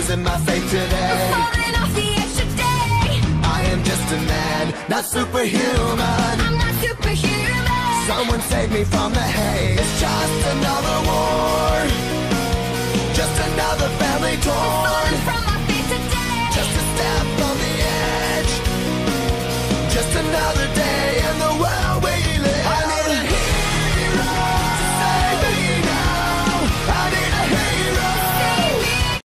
losing my faith today. Falling off the edge today. I am just a man, not superhuman. I'm not superhuman. Someone save me from the hate. It's just another war, just another family torn.